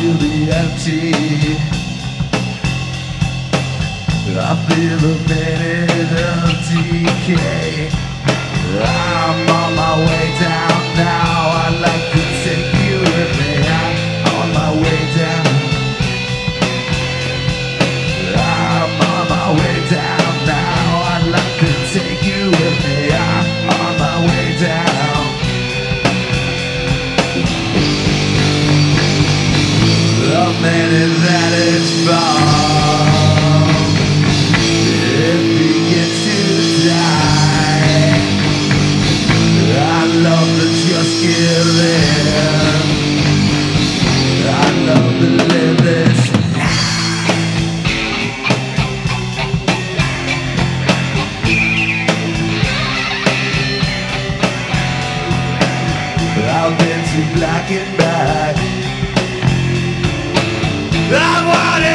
feel the empty. I feel the minute of decay. I'm on my way down now. I'd like to take you with me. I'm on my way down. I'm on my way down now. I'd like to take you with me. I'm on my way down. The minute that it's from, it begins to die. I love to just give in. I love to live this life. I've been too black and black. I want it.